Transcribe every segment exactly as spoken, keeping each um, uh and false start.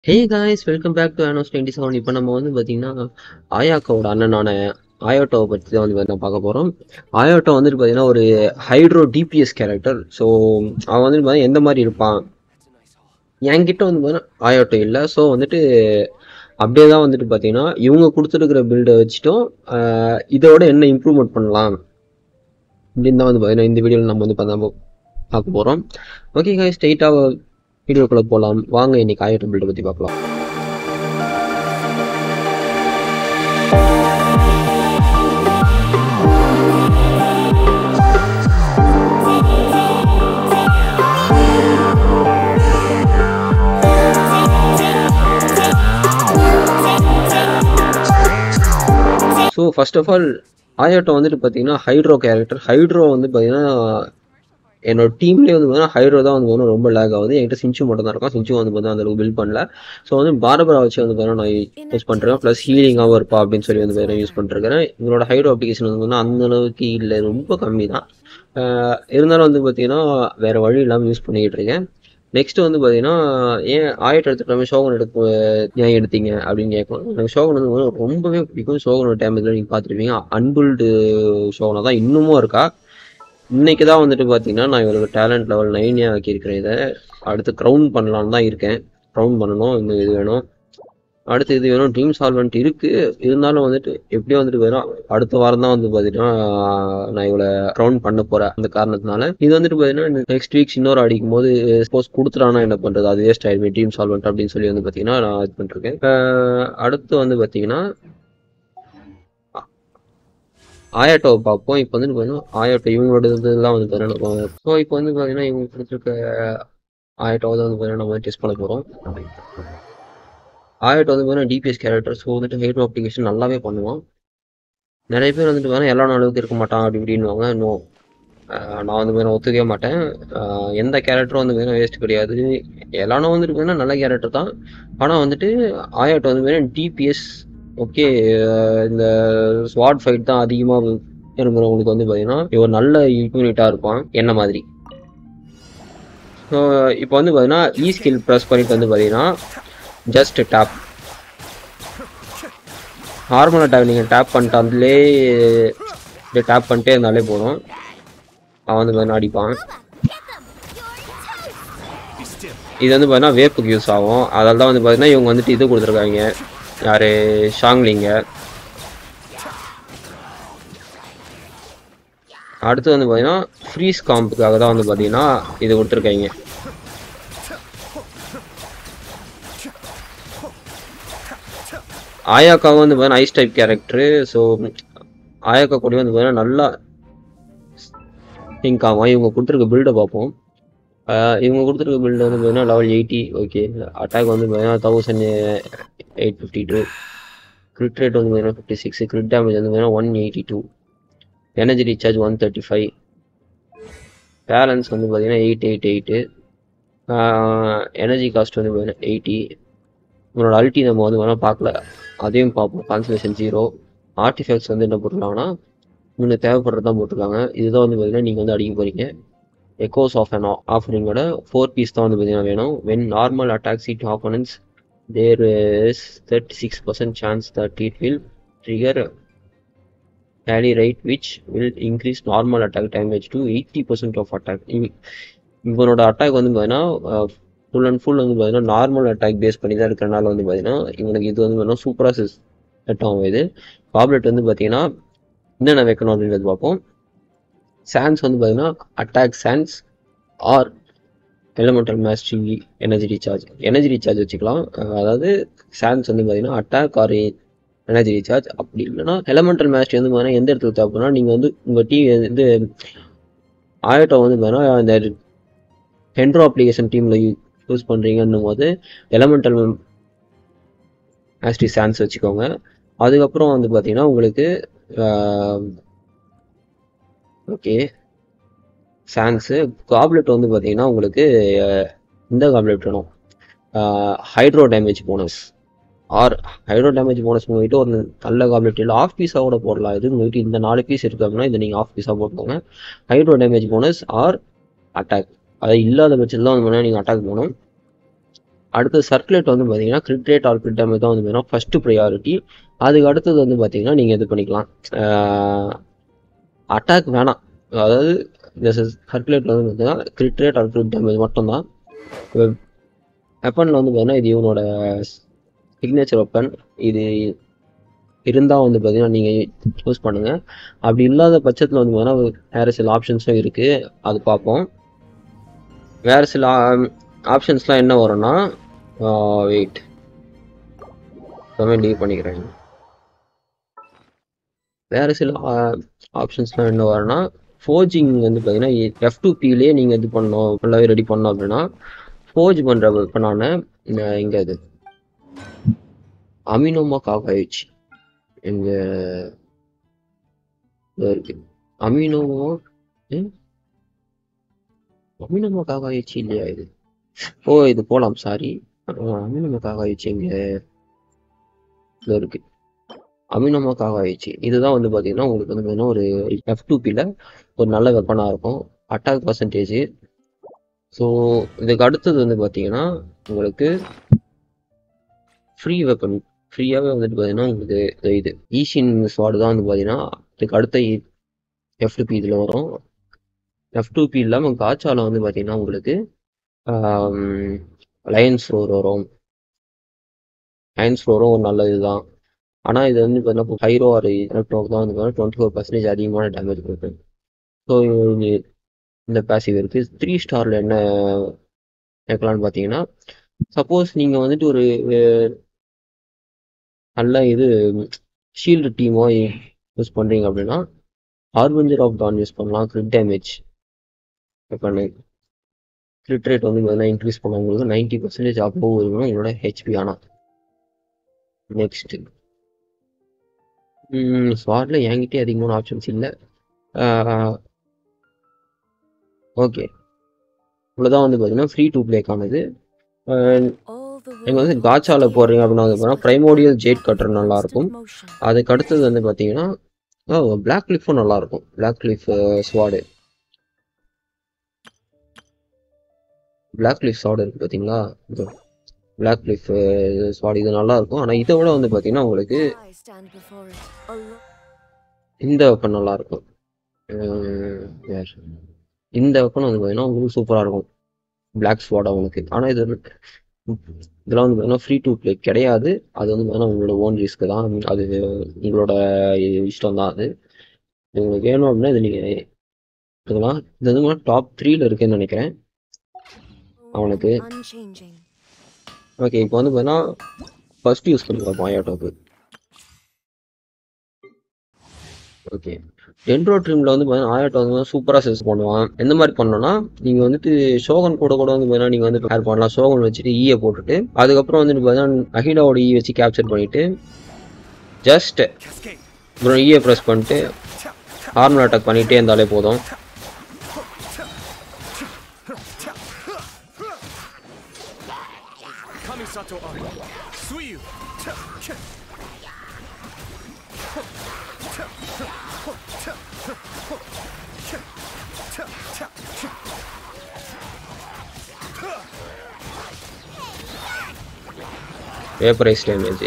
Hey guys, welcome back to Anos twenty-seven. இப்போ நம்ம வந்து பார்த்தீங்கன்னா ஆயாக்கோட அண்ணனான ஆயோட்டோவை பற்றி தான் வந்து நான் பார்க்க போகிறோம். ஆயோட்டோ வந்துட்டு பார்த்தீங்கன்னா ஒரு ஹைட்ரோ டிபிஎஸ் கேரக்டர். ஸோ அவன் வந்துட்டு பார்த்தீங்கன்னா எந்த மாதிரி இருப்பான், என்கிட்ட வந்து பார்த்தீங்கன்னா ஆயோட்டோ இல்லை. ஸோ வந்துட்டு அப்படியே தான் வந்துட்டு பார்த்தீங்கன்னா இவங்க கொடுத்துருக்கிற பில்டை வச்சுட்டும் இதோட என்ன இம்ப்ரூவ்மெண்ட் பண்ணலாம் அப்படின்னு தான் வந்து பார்த்தீங்கன்னா இந்த வீடியோவில் நம்ம வந்து பார்த்தா பார்க்க போகிறோம். ஓகே guys, ஸ்ட்ரெயிட்டாக வீடியோக்குள்ளே போகலாம் வாங்க. இன்னைக்கு ஆயோட்டோ பில்டை பற்றி பார்க்கலாம். So first of all Ayato வந்துட்டு பார்த்தீங்கன்னா ஹைட்ரோ கேரக்டர். ஹைட்ரோ வந்து பார்த்தீங்கன்னா என்னோட டீம்லேயே வந்து பார்த்தீங்கன்னா ஹைட்ரோ தான் வந்து பார்த்தீங்கன்னா ரொம்ப லேக் ஆகுது. என்கிட்ட சின்ச்சு மட்டும் தான் இருக்கும். சின்ச்சு வந்து பார்த்தீங்கன்னா அந்தளவுக்கு பில்ட் பண்ணல. ஸோ வந்து பார்பரா வச்சு வந்து பார்த்தீங்கன்னா நான் யூஸ் பண்ணுறேன். ப்ளஸ் ஹீலிங்காகவும் இருப்பா அப்படின்னு சொல்லி வந்து பார்த்தீங்கன்னா யூஸ் பண்ணிருக்கிறேன். எங்களோட ஹைட்ரோ அப்ளிகேஷன் வந்து பார்த்தீங்கன்னா அந்த அளவுக்கு இல்லை, ரொம்ப கம்மி தான். இருந்தாலும் வந்து பார்த்தீங்கன்னா வேறு வழி இல்லாமல் யூஸ் பண்ணிக்கிட்டு இருக்கேன். நெக்ஸ்ட் வந்து பார்த்தீங்கன்னா ஏன் ஆயோட்டோ எடுத்துக்கிட்டாமே ஷோகன் எடுத்து ஏன் எடுத்தீங்க அப்படின்னு கேட்கலாம். எனக்கு ஷோகன் வந்து ரொம்பவே பிடிக்கும். ஷோகனோட டேமேஜில் நீங்கள் பார்த்துருப்பீங்க. அன்பில்டு ஷோகனை தான் இன்னமும் இருக்கா. இன்னைக்கு தான் வந்துட்டு பார்த்தீங்கன்னா நான் இவருக்கு டேலண்ட் லெவல் நைனே ஆக்கியிருக்கிறேன். இதை அடுத்து க்ரௌன் பண்ணலான்னு தான் இருக்கேன். க்ரௌன் பண்ணணும், இன்னும் இது வேணும், அடுத்து இது வேணும். ட்ரீம் சால்வெண்ட் இருக்குது, இருந்தாலும் வந்துட்டு எப்படியும் வந்துட்டு வேணும். அடுத்த வாரம் தான் வந்து பார்த்தீங்கன்னா நான் இவளை க்ரௌன் பண்ண போகிறேன். அந்த காரணத்தினால இது வந்துட்டு பார்த்தீங்கன்னா நெக்ஸ்ட் வீக்ஸ் இன்னொரு அடிக்கும் போது சப்போஸ் கொடுத்துட்டானா என்ன பண்ணுறது, அது வேஸ்ட் ஆயிடுமே ட்ரீம் சால்வெண்ட் அப்படின்னு சொல்லி வந்து பார்த்தீங்கன்னா நான் இது பண்ணிருக்கேன். அடுத்து வந்து பார்த்தீங்கன்னா ஆயாட்டோவை பார்ப்போம். இப்போ வந்து பார்த்தீங்கன்னா ஆயாட்டோ இவங்களோட இதெல்லாம் வந்து பார்த்தீங்கன்னா ஸோ இப்போ வந்து பார்த்தீங்கன்னா இவங்க கொடுத்துருக்க ஆயாட்டோவை தான் வந்து பார்த்தீங்கன்னா நம்ம டெஸ்ட் பண்ண போகிறோம். ஆயாட்டோ வந்து பார்த்தீங்கன்னா டிபிஎஸ் கேரக்டர். ஸோ வந்துட்டு ஹைட்ரோ அப்ளிகேஷன் நல்லாவே பண்ணுவான். நிறைய பேர் வந்துட்டு பார்த்தீங்கன்னா எல்லா அளவுக்கு இருக்க மாட்டான் அப்படி இப்படின்வாங்க. நோ, நான் வந்து பார்த்தீங்கன்னா ஒத்துக்கவே மாட்டேன். எந்த கேரக்டரும் வந்து பார்த்தீங்கன்னா வேஸ்ட் கிடையாது. எல்லாரும் வந்துட்டு பார்த்தீங்கன்னா நல்ல கேரக்டர் தான். ஆனால் வந்துட்டு ஆயாட்டோ வந்து பார்த்தீங்கன்னா டிபிஎஸ் ஓகே, இந்த ஸ்வாட் ஃபைட் தான் அதிகமாக இருக்கிறவங்களுக்கு வந்து பார்த்தீங்கன்னா இவர் நல்ல யூனிட்டாக இருப்பான் என்ன மாதிரி. ஸோ இப்போ வந்து பார்த்தீங்கன்னா இ ஸ்கில் ப்ரெஸ் பண்ணிட்டு வந்து பார்த்தீங்கன்னா ஜஸ்ட் டேப் நார்மல் அட்டாக் நீங்கள் டேப் பண்ணிட்டு அதுலே டேப் பண்ணிட்டே இருந்தாலே போதும், அவன் வந்து பார்த்தீங்கன்னா அடிப்பான். இது வந்து பார்த்தீங்கன்னா வேப்புக்கு யூஸ் ஆகும். அதனால தான் வந்து பார்த்தீங்கன்னா இவங்க வந்துட்டு இது கொடுத்துருக்காங்க, யார் ஷாங்லிங்க. அடுத்து வந்து பார்த்தீங்கன்னா ஃப்ரீஸ் காம்புக்காக தான் வந்து பார்த்தீங்கன்னா இது கொடுத்துருக்காங்க. ஆயாக்காவும் வந்து பார்த்தீங்கன்னா ice type character. So Ayaka கூட வந்து பார்த்தீங்கன்னா நல்லா திங்க் ஆகும். இவங்க கொடுத்துருக்க பில்டை பார்ப்போம். இவங்க கொடுத்துருக்க பில்டு வந்து பார்த்தீங்கன்னா லெவல் எயிட்டி. ஓகே, அட்டாக் வந்து பார்த்தீங்கன்னா thousand eight fifty two, crit rate வந்து பார்த்தீங்கன்னா ஃபிஃப்டி சிக்ஸ், கிரிட் டேமேஜ் வந்து பார்த்தீங்கன்னா one eighty two, energy recharge one thirty five, balance வந்து பார்த்தீங்கன்னா eight eight eight, energy cost வந்து பார்த்தீங்கன்னா எயிட்டி. உங்களோட அல்ட்டி நம்ம வந்து வேணால் பார்க்கல, அதையும் பார்ப்போம். Concentration zero. ஆர்டிஃபேக்ட்ஸ் வந்து என்ன போட்டிருக்காங்கன்னா உங்களுக்கு தேவைப்படுறது தான் போட்டிருக்காங்க. இதுதான் வந்து பார்த்தீங்கன்னா நீங்கள் வந்து அடிக்க போகிறீங்க. எக்கோஸ் ஆஃப் அன் ஆஃபரிங்கோட ஃபோர் பீஸ் தான் வந்து பார்த்தீங்கன்னா வேணும். வென் நார்மல் அட்டாக் சீட் opponents there is thirty six percent chance that it will trigger rally rate which will increase normal attack damage to eighty percent of attack. இவனோட attack வந்து பார்த்தீங்கன்னா full and full வந்து பார்த்தீங்கன்னா normal attack base பண்ணி தான் இருக்கிறனால வந்து பார்த்தீங்கன்னா இவனுக்கு இது வந்து பார்த்தீங்கன்னா சூப்பராக செட் ஆகும். இது காப்லெட் வந்து பார்த்தீங்கன்னா என்னென்ன வைக்கணும் அப்படின்றது பார்ப்போம். சான்ஸ் வந்து பார்த்தீங்கன்னா attack chance or elemental mastery energy recharge. Energy recharge வச்சுக்கலாம். அதாவது சான்ஸ் வந்து பார்த்தீங்கன்னா அட்டாக் ஆர் எனர்ஜி ரீசார்ஜ். அப்படி இல்லைன்னா எலமெண்டல் மேஸ்ட்ரி வந்து பார்த்தீங்கன்னா எந்த இடத்துல தேவைப்படுனா நீங்கள் வந்து உங்கள் டிவி வந்து ஆயோட்டோ வந்து பார்த்தீங்கன்னா இந்த ஹெட்ரோ அப்ளிகேஷன் டீமில் யூஸ் பண்ணுறீங்கன்னும் போது எலமெண்டல் மேஸ்ட்ரி சான்ஸ் வச்சுக்கோங்க. அதுக்கப்புறம் வந்து பார்த்தீங்கன்னா உங்களுக்கு ஓகே சான்ஸு காப்லெட் வந்து பார்த்தீங்கன்னா உங்களுக்கு இந்த காப்லெட் வேணும், hydro damage bonus or hydro damage bonus உங்கள்கிட்ட ஒரு நல்ல காப்லெட் இல்லை ஆஃப் பீஸாக கூட போடலாம். இது உங்கள்கிட்ட இந்த நாலு பீஸ் இருக்குது அப்படின்னா இதை நீங்கள் ஆஃப் பீஸாக போட்டுக்கோங்க. Hydro damage bonus or attack, அது இல்லாத பட்சத்தில் தான் வந்து நீங்கள் அட்டாக் போகணும். அடுத்து சர்க்குலேட் வந்து பார்த்தீங்கன்னா crit rate or crit damage தான் வந்து பார்த்தீங்கன்னா ஃபர்ஸ்ட் ப்ரையாரிட்டி. அதுக்கு அடுத்தது வந்து பார்த்தீங்கன்னா நீங்கள் இது பண்ணிக்கலாம், அட்டாக் வேணாம். அதாவது இந்த சர்க்குலேட்டில் வந்து பார்த்தீங்கன்னா crit rate or crit damage மட்டும்தான். வெப்பனில் வந்து பார்த்தீங்கன்னா இது இவனோட சிக்னேச்சர் வெப்பன். இது இருந்தால் வந்து பார்த்தீங்கன்னா நீங்கள் யூஸ் பண்ணுங்கள். அப்படி இல்லாத பட்சத்தில் வந்து பார்த்தீங்கன்னா வேறு சில ஆப்ஷன்ஸும் இருக்குது, அது பார்ப்போம். வேறு சில ஆப்ஷன்ஸ்லாம் என்ன வரும்னா, வெயிட் லீவ் பண்ணிக்கிறேன். வேறு சில ஆப்ஷன்ஸ்லாம் என்ன வரும்னா, ஃபோர்ஜிங் வந்து பார்த்தீங்கன்னா எஃப் டூ பிலேயே நீங்கள் இது பண்ணணும், ஃபுல்லாகவே ரெடி பண்ணோம் அப்படின்னா ஃபோர்ஜ் பண்ணுற வெப்பனான இங்கே இது அமினோமா காகாயிச்சு இங்கே இருக்கு. அமினோமோ அமினோமா காகாயிச்சு இல்லையா இது? ஓ இது போகலாம், சாரி. அமினோமா காகாயிச்சு இங்கே இருக்கு. அமினோமா காகாயிச்சு இதுதான் வந்து பார்த்தீங்கன்னா உங்களுக்கு வந்து பார்த்தீங்கன்னா ஒரு எஃப் டூ பியில் ஒரு நல்ல வெப்பனாக இருக்கும், அட்டாக் பர்சன்டேஜ். ஸோ இதுக்கு அடுத்தது வந்து பார்த்தீங்கன்னா உங்களுக்கு ஃப்ரீ வெப்பன் ஃப்ரீயாகவே வந்துட்டு பார்த்தீங்கன்னா உங்களுக்கு இது ஈஷின் ஸ்வாடு தான் வந்து பார்த்தீங்கன்னா இதுக்கு அடுத்த எஃப் டூ பி இதில் வரும். எஃப் டூ பி இல்லாமல் காச்சாவில் வந்து பார்த்தீங்கன்னா உங்களுக்கு லயன்ஸ் ஃப்ளோர் வரும். லயன்ஸ் ஃப்ளோரும் ஒரு நல்ல இதுதான். ஆனால் இது வந்து பார்த்தீங்கன்னா ஹைரோ ஆர் எலக்ட்ரோக்கு தான் வந்து பார்த்தீங்கன்னா டுவெண்ட்டி ஃபோர் பர்சன்டேஜ் அதிகமான டேமேஜ் கொடுக்கும். ஸோ இந்த பேசிவ் இருக்குது. த்ரீ ஸ்டாரில் என்ன கேட்கலான்னு பார்த்தீங்கன்னா, சப்போஸ் நீங்கள் வந்துட்டு ஒரு நல்ல இது ஷீல்டு டீமோ யூஸ் பண்ணுறீங்க அப்படின்னா ஹார்பஞ்சர் ஆஃப் டான் யூஸ் பண்ணலாம். கிரிட் டேமேஜ் பண்ணு கிரிட் ரேட் வந்து பார்த்தீங்கன்னா இன்க்ரீஸ் பண்ண உங்களுக்கு நைன்டி பர்சன்டேஜ் அபோவ் இருக்கணும் உங்களோட ஹெச்பி. ஆனால் நெக்ஸ்ட் ஸ்வாட்ல என்கிட்டே அதிகமான ஆப்ஷன்ஸ் இல்லை. ஓகே, இவ்வளோதான் வந்து பார்த்தீங்கன்னா ஃப்ரீ டூ பிளேக்கானது. நீங்கள் வந்து காச்சாவில் போடுறீங்க அப்படின்னா வந்து பார்த்தீங்கன்னா ப்ரைமோடியல் ஜேட் கட்டர் நல்லாயிருக்கும். அதுக்கு அடுத்தது வந்து பார்த்தீங்கன்னா பிளாக் கிளிஃபும் நல்லாயிருக்கும். Black cliff sword black cliff sword இருக்குது பார்த்தீங்களா, பிளாக் கிளிஃப் ஸ்வாடு இது நல்லாயிருக்கும். ஆனால் இதை விட வந்து பார்த்தீங்கன்னா உங்களுக்கு இந்த வெப்பன் நல்லாயிருக்கும். இந்த வெப்பன் வந்து பார்த்தீங்கன்னா உங்களுக்கு சூப்பராக இருக்கும், பிளாக் ஸ்வாட் அவங்களுக்கு. ஆனால் இது இதெல்லாம் வந்து பார்த்தீங்கன்னா ஃப்ரீ டு ப்ளே கிடையாது. அது வந்து பார்த்தீங்கன்னா உங்களோட ஓன் ரிஸ்க்கு தான், அது உங்களோட இஷ்டம் தான். அது உங்களுக்கு வேணும் அப்படின்னா இது நீங்கள் இதெல்லாம் இது வந்து டாப் த்ரீல இருக்குன்னு நினைக்கிறேன் அவனுக்கு. ஓகே, இப்போ வந்து பார்த்தீங்கன்னா ஃபர்ஸ்ட் யூஸ் பண்ணி பார்ப்போம் ஆயாட்டோக்கு. ஓகே, டென்ட்ரோ ட்ரீமில் வந்து பார்த்தீங்கன்னா ஆயாட்டோ வந்து சூப்பராக செஸ் பண்ணுவான். எந்த மாதிரி பண்ணோன்னா, நீங்கள் வந்துட்டு ஷோகன் கூட கூட வந்து பார்த்தீங்கன்னா நீங்கள் வந்து பேர் பண்ணலாம். ஷோகன் வச்சுட்டு ஈயை போட்டுட்டு அதுக்கப்புறம் வந்துட்டு பார்த்தீங்கன்னா அஹிடாவோட ஈ வச்சு கேப்சர் பண்ணிவிட்டு ஜஸ்ட் அப்புறம் ஈயை ப்ரெஸ் பண்ணிட்டு நார்மல் அட்டாக் பண்ணிகிட்டே இருந்தாலே போதும். வேப்பரைஸ் டேமேஜ்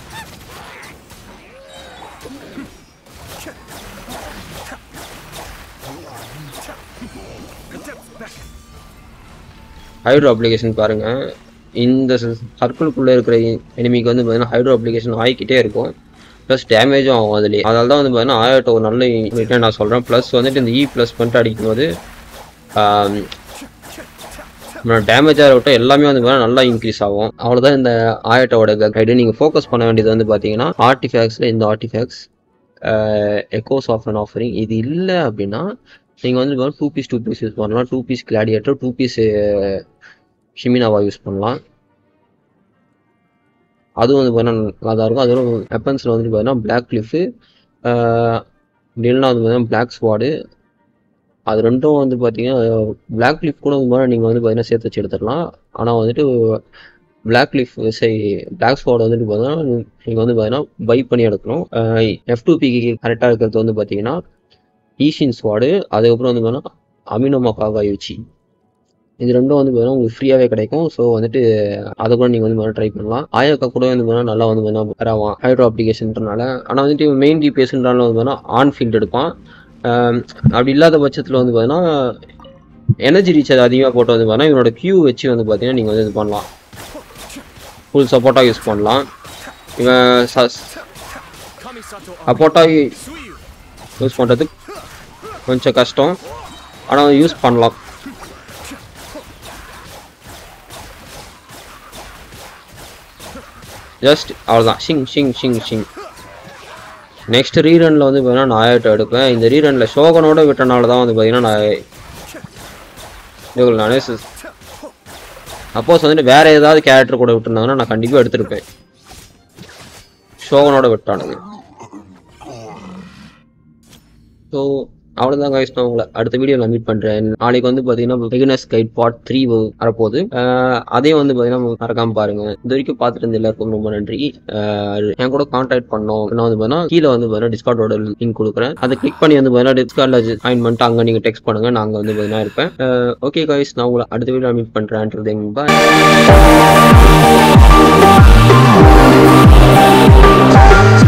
ஹைட்ரோ அப்ளிகேஷன் பாருங்க. இந்த சர்க்கிள்குள்ளே இருக்கிற எனிமிக்கு வந்து பார்த்தீங்கன்னா ஹைட்ரோ அப்ளிகேஷன் ஆகிக்கிட்டே இருக்கும், ப்ளஸ் டேமேஜும் ஆகும் அதுலேயே. அதனால தான் வந்து பார்த்தீங்கன்னா ஆயாட்டோ ஒரு நல்ல ரிட்டர்ன் நான் சொல்கிறேன். ப்ளஸ் வந்துட்டு இந்த இ ப்ளஸ் பண்ணிட்டு அடிக்கும்போது டேமேஜாக இருக்கட்டும் எல்லாமே வந்து பார்த்தீங்கன்னா நல்லா இன்க்ரீஸ் ஆகும். அவ்வளோதான் இந்த ஆயாட்டோட கைடு. நீங்கள் ஃபோக்கஸ் பண்ண வேண்டியது வந்து பார்த்தீங்கன்னா ஆர்டிஃபேக்ட்ஸில் இந்த artifacts echoes of an offering இது இல்லை அப்படின்னா நீங்கள் வந்து two piece two piece use பண்ணலாம். Two piece gladiator, two piece Shimenawa use பண்ணலாம். அதுவும் வந்து பார்த்தீங்கன்னா நல்லா தான் இருக்கும். அதுவும் வெப்பன்ஸில் வந்துட்டு பார்த்தீங்கன்னா பிளாக் கிளிஃபு இல்லைன்னா வந்து பார்த்தீங்கன்னா பிளாக் ஸ்வாடு, அது ரெண்டும் வந்து பார்த்தீங்கன்னா பிளாக் கிளிஃப் கூட வந்து நீங்கள் வந்து பார்த்தீங்கன்னா சேர்த்து வச்சு எடுத்துடலாம். ஆனால் வந்துட்டு பிளாக் கிளிஃப் சரி பிளாக் ஸ்வாட் வந்துட்டு பார்த்தீங்கன்னா நீங்கள் வந்து பார்த்தீங்கன்னா பை பண்ணி எடுக்கணும். எஃப் டூ பிக்கு கரெக்டாக இருக்கிறது வந்து பார்த்தீங்கன்னா ஈஷின் ஸ்வாடு, அதுக்கப்புறம் வந்து பார்த்தீங்கன்னா அமினோமா காகாயுச்சி இது ரெண்டும் வந்து பார்த்தீங்கன்னா உங்களுக்கு ஃப்ரீயாகவே கிடைக்கும். ஸோ வந்துட்டு அதை கூட நீங்கள் வந்து ட்ரை பண்ணலாம். ஆயாக்கா கூட வந்து பார்த்தீங்கன்னா நல்லா வந்து பார்த்தீங்கன்னா வராவான் ஹைட்ரோ அப்ளிகேஷன்றனால. ஆனால் வந்துட்டு மெயின் ஜிபிஎஸ்ன்றாலும் வந்து பார்த்தீங்கன்னா ஆன் ஃபீல்டு எடுப்பான். அப்படி இல்லாத பட்சத்தில் வந்து பார்த்தீங்கன்னா எனர்ஜி ரீசார்ஜ் அதிகமாக போட்டு வந்து பார்த்தீங்கன்னா இவனோட கியூ வச்சு வந்து பார்த்தீங்கன்னா நீங்கள் வந்து இது பண்ணலாம், ஃபுல் சப்போர்ட்டாக யூஸ் பண்ணலாம். இவன் சப்போர்ட்டாக யூஸ் பண்ணுறது கொஞ்சம் கஷ்டம், ஆனால் யூஸ் பண்ணலாம். ஜஸ்ட் அவ்வளோதான், ஷிங் ஷிங் ஷிங் ஷிங். நெக்ஸ்ட் ரீரனில் வந்து பார்த்தீங்கன்னா நான் ஆயாட்டோ எடுப்பேன். இந்த ரீரனில் ஷோகனோட விட்டனால தான் வந்து பார்த்தீங்கன்னா நான் நானே சப்போஸ் வந்துட்டு வேறு ஏதாவது கேரக்டர் கூட விட்டுருந்தாங்கன்னா நான் கண்டிப்பாக எடுத்திருப்பேன். ஷோகனோட விட்டானுங்க. ஸோ அவ்வளோதான் கைஸ், நான் உங்களை அடுத்த வீடியோவில் மீட் பண்ணுறேன். நாளைக்கு வந்து பார்த்தீங்கன்னா பிகினர்ஸ் கைட் பார்ட் த்ரீ வரப்போகுது. அதையும் வந்து பார்த்தீங்கன்னா மறக்காமல் பாருங்கள். இது வரைக்கும் பார்த்துட்டு இருந்த எல்லாருக்கும் ரொம்ப நன்றி. என் கூட கான்டாக்ட் பண்ணோம் நான் வந்து பார்த்தீங்கன்னா கீழே வந்து பார்த்தீங்கன்னா டிஸ்கார்டோட லிங்க் கொடுக்குறேன். அதை கிளிக் பண்ணி வந்து பார்த்தீங்கன்னா டிஸ்கார்டில் ஜாயின் பண்ணிட்டு அங்கே நீங்கள் டெக்ஸ்ட் பண்ணுங்கள், நாங்கள் வந்து பார்த்தீங்கன்னா இருப்பேன். ஓகே கைஸ், நான் உங்களை அடுத்த வீடியோவில் மீட் பண்ணுறேன். பாய்.